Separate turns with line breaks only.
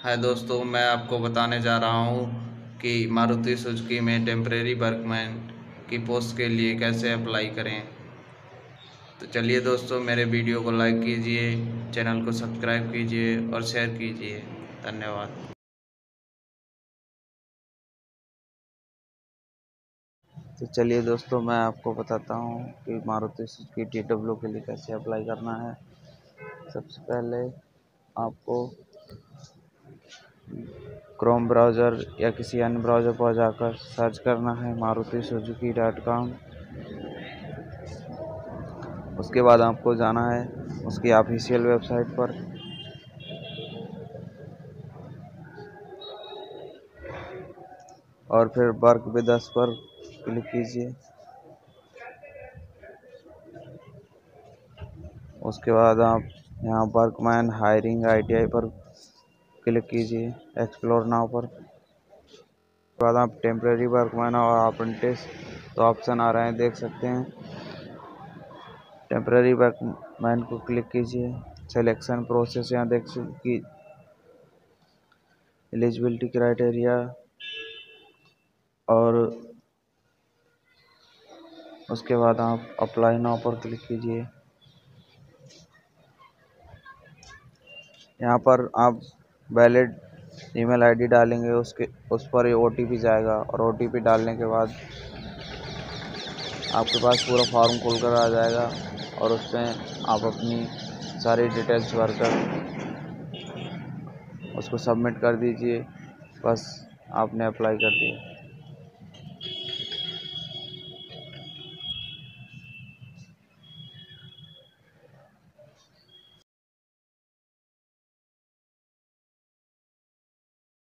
हाय दोस्तों, मैं आपको बताने जा रहा हूँ कि मारुति सुजुकी में टेम्परेरी वर्कमैन की पोस्ट के लिए कैसे अप्लाई करें। तो चलिए दोस्तों, मेरे वीडियो को लाइक कीजिए, चैनल को सब्सक्राइब कीजिए और शेयर कीजिए। धन्यवाद।
तो चलिए दोस्तों, मैं आपको बताता हूँ कि मारुति सुजुकी TW के लिए कैसे अप्लाई करना है। सबसे पहले आपको क्रोम ब्राउज़र या किसी अन्य ब्राउज़र पर जाकर सर्च करना है maruti-suzuki.com। उसके बाद आपको जाना है उसकी ऑफिशियल वेबसाइट पर। और फिर वर्क विद अस पर क्लिक कीजिए। उसके बाद आप यहाँ वर्कमैन हायरिंग ITI पर क्लिक कीजिए, एक्सप्लोर नाउ पर। उसके बाद आप टेम्परेरी वर्कमैन और अप्रेंटिस तो ऑप्शन आ रहे हैं, देख सकते हैं। टेम्परेरी वर्कमैन को क्लिक कीजिए। सिलेक्शन प्रोसेस यहाँ देख कि एलिजिबिलिटी क्राइटेरिया, और उसके बाद आप अप्लाई नाउ पर क्लिक कीजिए। यहाँ पर आप वैलिड ईमेल आईडी डालेंगे, उस पर OTP जाएगा और OTP डालने के बाद आपके पास पूरा फॉर्म खुलकर आ जाएगा और उसमें आप अपनी सारी डिटेल्स भरकर उसको सबमिट कर दीजिए। बस आपने अप्लाई कर दिया।